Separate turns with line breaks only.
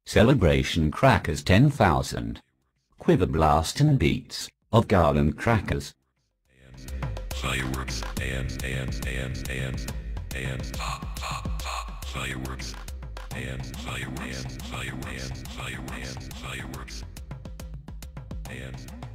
Celebration crackers 10,000. Quiver blast and beats of garland crackers.
Fireworks and pop pop pop fireworks and fireworks and fireworks and